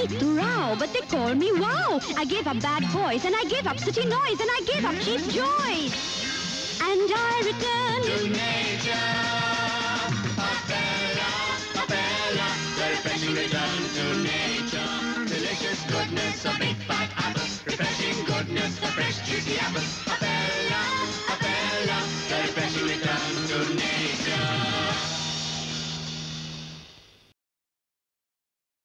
like to row, but they call me wow. I gave up bad boys, and I gave up city noise, and I gave up cheap joys. And I return to nature. Appela, Appela, the refreshing return to nature. Delicious goodness of big fat apples, refreshing goodness of fresh juicy apples.